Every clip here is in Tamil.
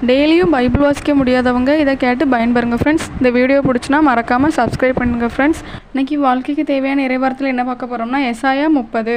டெய்லியும் பைபிள் வாசிக்க முடியாதவங்க இதை கேட்டு பயன்பெறுங்க ஃப்ரெண்ட்ஸ். இந்த வீடியோ பிடிச்சினா மறக்காமல் சப்ஸ்கிரைப் பண்ணுங்க ஃப்ரெண்ட்ஸ். இன்றைக்கி வாழ்க்கைக்கு தேவையான இறைவார்த்தையில் என்ன பார்க்க போகிறோம்னா, எசாயா 30.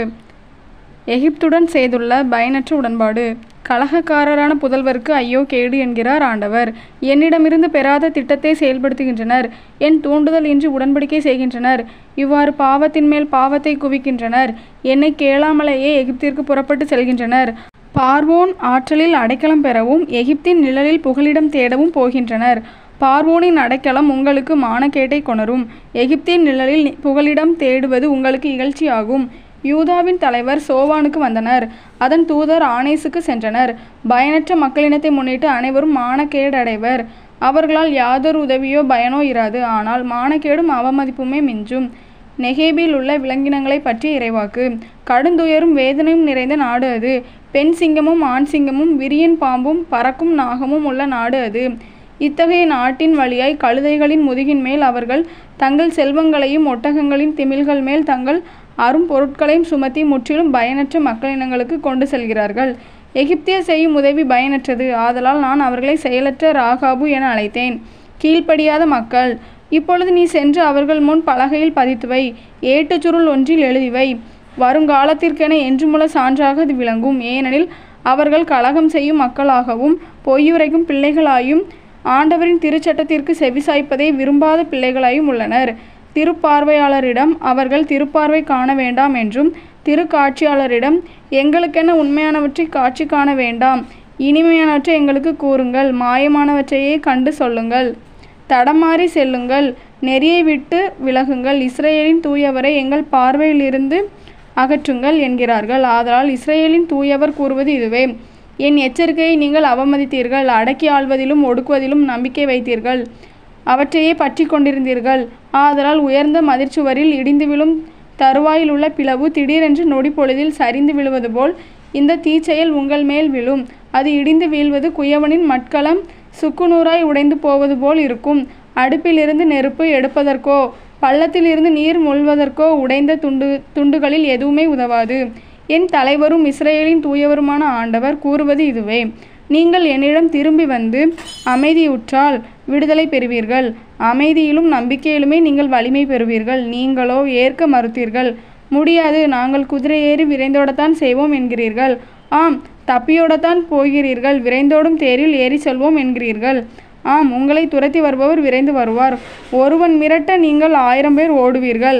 எகிப்துடன் செய்துள்ள பயனற்ற உடன்பாடு. கலகக்காரரான புதல்வருக்கு ஐயோ கேடு என்கிறார் ஆண்டவர். என்னிடமிருந்து பெறாத திட்டத்தை செயல்படுத்துகின்றனர், என் தூண்டுதல் இன்றி உடன்படிக்கை செய்கின்றனர், இவ்வாறு பாவத்தின் மேல் பாவத்தை குவிக்கின்றனர், என்னை கேளாமலேயே எகிப்திற்கு புறப்பட்டு செல்கின்றனர். பார்வோன் ஆற்றலில் அடைக்கலம் பெறவும் எகிப்தின் நிழலில் புகலிடம் தேடவும் போகின்றனர். பார்வோனின் அடைக்கலம் உங்களுக்கு மானக்கேட்டை கொணரும், எகிப்தின் நிழலில் புகலிடம் தேடுவது உங்களுக்கு இகழ்ச்சியாகும். யூதாவின் தலைவர் சோவானுக்கு வந்தனர், அதன் தூதர் ஆனேசுக்கு சென்றனர். பயனற்ற மக்களினத்தை முன்னிட்டு அனைவரும் மானக்கேடடைவர். அவர்களால் யாதொரு உதவியோ பயனோ இராது, ஆனால் மானக்கேடும் அவமதிப்புமே மிஞ்சும். நெகேபில் உள்ள விலங்கினங்களை பற்றிய இறைவாக்கு. கடுந்துயரும் வேதனையும் நிறைந்த நாடு அது. பெண் சிங்கமும் ஆண் சிங்கமும் விரியன் பாம்பும் பறக்கும் நாகமும் உள்ள நாடு அது. இத்தகைய நாட்டின் வழியாய் கழுதைகளின் முதுகின் மேல் அவர்கள் தங்கள் செல்வங்களையும் ஒட்டகங்களின் திமில்கள் மேல் தங்கள் அரும் பொருட்களையும் சுமத்தி முற்றிலும் பயனற்ற மக்களினங்களுக்கு கொண்டு செல்கிறார்கள். எகிப்தியர் செய்யும் உதவி பயனற்றது, ஆதலால் நான் அவர்களை செயலற்ற ராகாபு என அழைத்தேன். கீழ்ப்படியாத மக்கள், இப்பொழுது நீ சென்று அவர்கள் முன் பலகையில் பதித்துவை, ஏட்டுச்சுருள் ஒன்றில் எழுதிவை. வருங்காலத்திற்கென என்றுமுள்ள சான்றாக அது விளங்கும். ஏனெனில் அவர்கள் கலகம் செய்யும் மக்களாகவும் பொய்யுரைக்கும் பிள்ளைகளாயும் ஆண்டவரின் திருச்சட்டத்திற்கு செவிசாய்ப்பதை விரும்பாத பிள்ளைகளாயும் உள்ளனர். திருப்பார்வையாளரிடம் அவர்கள் திருப்பார்வை காண வேண்டாம் என்றும், திருக்காட்சியாளரிடம் எங்களுக்கென உண்மையானவற்றை காட்சி காண வேண்டாம், இனிமையானவற்றை எங்களுக்கு கூறுங்கள், மாயமானவற்றையே கண்டு சொல்லுங்கள். தடமாறி செல்லுங்கள், நெறியை விட்டு விலகுங்கள், இஸ்ரேலின் தூயவரை எங்கள் பார்வையிலிருந்து அகற்றுங்கள் என்கிறார்கள். ஆதலால் இஸ்ரேலின் தூயவர் கூறுவது இதுவே, என் எச்சரிக்கையை நீங்கள் அவமதித்தீர்கள், அடக்கி ஆள்வதிலும் ஒடுக்குவதிலும் நம்பிக்கை வைத்தீர்கள், அவற்றையே பற்றி கொண்டிருந்தீர்கள். ஆதலால் உயர்ந்த மதிர்ச்சுவரில் இடிந்து விழும் தருவாயில் உள்ள பிளவு திடீரென்று நொடி பொழுதில் சரிந்து விழுவது போல் இந்த தீச்செயல் உங்கள் மேல் விழும். அது இடிந்து வீழ்வது குயவனின் மட்கலம் சுக்குநூறாய் உடைந்து போவது போல் இருக்கும். அடுப்பிலிருந்து நெருப்பு எடுப்பதற்கோ பள்ளத்தில் இருந்து நீர் மொள்வதற்கோ உடைந்த துண்டுகளில் எதுவுமே உதவாது. என் தலைவரும் இஸ்ரேலின் தூயவருமான ஆண்டவர் கூறுவது இதுவே, நீங்கள் என்னிடம் திரும்பி வந்து அமைதியுற்றால் விடுதலை பெறுவீர்கள், அமைதியிலும் நம்பிக்கையிலுமே நீங்கள் வலிமை பெறுவீர்கள். நீங்களோ ஏற்க மறுத்தீர்கள். முடியாது, நாங்கள் குதிரை ஏறி விரைந்தோடத்தான் செய்வோம் என்கிறீர்கள். ஆம், தப்பியோடத்தான் போகிறீர்கள், விரைந்தோடும் தேரில் ஏறி செல்வோம் என்கிறீர்கள். ஆம், உங்களை துரத்தி வருபவர் விரைந்து வருவார். ஒருவன் மிரட்ட நீங்கள் 1000 பேர் ஓடுவீர்கள்,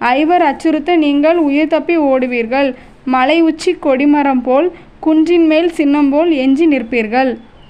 5 அச்சுறுத்த நீங்கள் உயிர் தப்பி ஓடுவீர்கள். மலை உச்சி கொடிமரம் போல் குன்றின் மேல் சின்னம் போல் எஞ்சி நிற்பீர்கள்.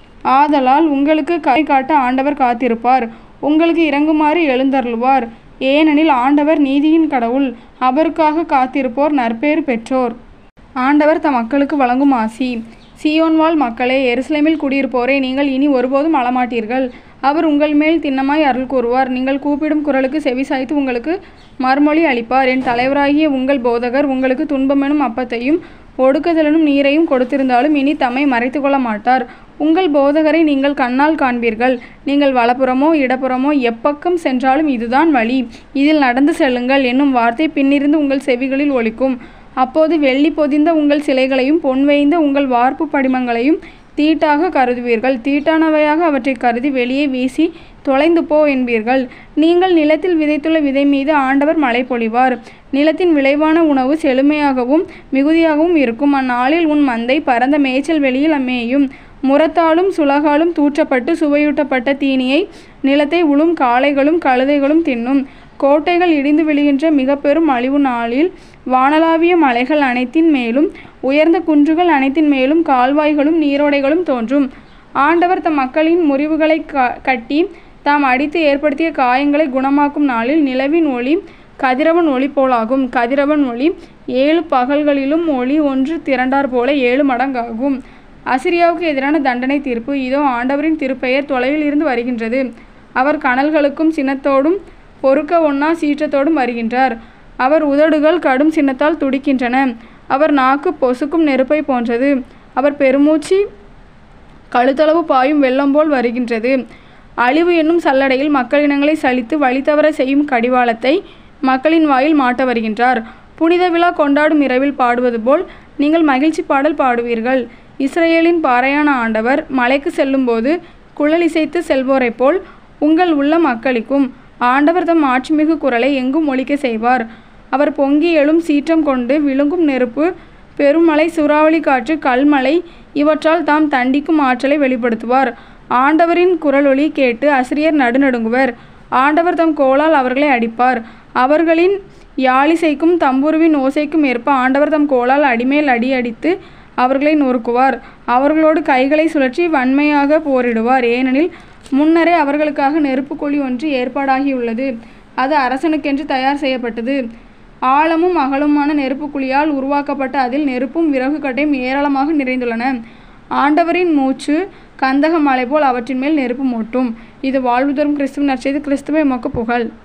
ஆதலால் உங்களுக்கு கை காட்ட ஆண்டவர் காத்திருப்பார், உங்களுக்கு இறங்குமாறு எழுந்தருள்வார். ஏனெனில் ஆண்டவர் நீதியின் கடவுள், அவருக்காக காத்திருப்போர் நற்பேறு பெற்றோர். ஆண்டவர் தம் மக்களுக்கு வழங்கும் ஆசி. சீயோன் வாழ் மக்களே, எருசலேமில் குடியிருப்போரே, நீங்கள் இனி ஒருபோதும் அழமாட்டீர்கள். அவர் உங்கள் மேல் திண்ணமாய் அருள் கூறுவார். நீங்கள் கூப்பிடும் குரலுக்கு செவிசாய்த்து உங்களுக்கு மறுமொழி அளிப்பார். என் தலைவராகிய உங்கள் போதகர் உங்களுக்கு துன்பமெனும் அப்பத்தையும் ஒடுக்குதலனும் நீரையும் கொடுத்திருந்தாலும் இனி தம்மை மறைத்து கொள்ள மாட்டார். உங்கள் போதகரை நீங்கள் கண்ணால் காண்பீர்கள். நீங்கள் வலப்புறமோ இடப்புறமோ எப்பக்கம் சென்றாலும் இதுதான் வழி, இதில் நடந்து செல்லுங்கள் என்னும் வார்த்தை பின்னிருந்து உங்கள் செவிகளில் ஒலிக்கும். அப்போது வெள்ளி பொதிந்த உங்கள் சிலைகளையும் பொன் வேய்ந்த உங்கள் வார்ப்பு படிமங்களையும் தீட்டாக கருதுவீர்கள். தீட்டானவையாக அவற்றை கருதி வெளியே வீசி தொலைந்து போ என்பீர்கள். நீங்கள் நிலத்தில் விதைத்துள்ள விதை மீது ஆண்டவர் மழை பொழிவார். நிலத்தின் விளைவான உணவு செழுமையாகவும் மிகுதியாகவும் இருக்கும். அந்நாளில் உன் மந்தை பரந்த மேய்ச்சல் வெளியில் மேயும். முரத்தாலும் சுளகாலும் தூற்றப்பட்டு சுவையூட்டப்பட்ட தீனியை நிலத்தை உழும் காளைகளும் கழுதைகளும் தின்னும். கோட்டைகள் இடிந்து விழுகின்ற மிக பெரும் அழிவு நாளில் வானளாவிய மலைகள் அனைத்தின் மேலும் உயர்ந்த குன்றுகள் அனைத்தின் மேலும் கால்வாய்களும் நீரோடைகளும் தோன்றும். ஆண்டவர் தம் மக்களின் முறிவுகளை கட்டி தாம் அடித்து ஏற்படுத்திய காயங்களை குணமாக்கும் நாளில் நிலவின் ஒளி கதிரவன் ஒளி போலாகும். கதிரவன் ஒளி 7 பகல்களிலும் ஒளி ஒன்று திரண்டார் போல 7 மடங்காகும். அசிரியாவுக்கு எதிரான தண்டனை தீர்ப்பு. இதோ ஆண்டவரின் திருப்பெயர் தொலைவில் இருந்து வருகின்றது. அவர் கனல்களுக்கும் சினத்தோடும் பொறுக்க ஒண்ணா சீற்றத்தோடும் வருகின்றார். அவர் உதடுகள் கடும் சின்னத்தால் துடிக்கின்றன. அவர் நாக்கு பொசுக்கும் நெருப்பை போன்றது. அவர் பெருமூச்சு கழுத்தளவு பாயும் வெள்ளம் போல் வருகின்றது. அழிவு என்னும் சல்லடையில் மக்களினங்களை சலித்து வழி தவற செய்யும் கடிவாளத்தை மக்களின் வாயில் மாட்ட வருகின்றார். புனித விழா கொண்டாடும் இரவில் பாடுவது போல் நீங்கள் மகிழ்ச்சி பாடல் பாடுவீர்கள். இஸ்ரவேலின் பாறையான ஆண்டவர் மலைக்கு செல்லும்போது குழலிசைத்து செல்வோரைப் போல் உங்கள் உள்ளம் அக்களிக்கும். ஆண்டவர் தம் ஆட்சிமிகு குரலை எங்கும் ஒலிக்க செய்வார். அவர் பொங்கி எழும் சீற்றம் கொண்டு விழுங்கும் நெருப்பு, பெருமழை, சூறாவளி காற்று, கல்மழை இவற்றால் தாம் தண்டிக்கும் ஆற்றலை வெளிப்படுத்துவார். ஆண்டவரின் குரலொலி கேட்டு அசிரியர் நடுநடுங்குவர். ஆண்டவர் தம் கோலால் அவர்களை அடிப்பார். அவர்களின் யாழிசைக்கும் தம்புருவின் ஓசைக்கும் ஏற்ப ஆண்டவர் தம் கோலால் அடிமேல் அடி அடித்து அவர்களை நொறுக்குவார். அவர்களோடு கைகளை சுழற்றி வன்மையாக போரிடுவார். ஏனெனில் முன்னரே அவர்களுக்காக நெருப்புக்குழி ஒன்று ஏற்பாடாகியுள்ளது. அது அரசனுக்கென்று தயார் செய்யப்பட்டது. ஆழமும் அகலமுமான நெருப்புக்குழியால் உருவாக்கப்பட்ட அதில் நெருப்பும் விறகு கட்டையும் ஏராளமாக நிறைந்துள்ளன. ஆண்டவரின் மூச்சு கந்தக மலை போல் அவற்றின் மேல் நெருப்பு மூட்டும். இது வாழ்வு தரும் கிறிஸ்துவின் நற்செய்தி. கிறிஸ்துவே உமக்கு புகழ்.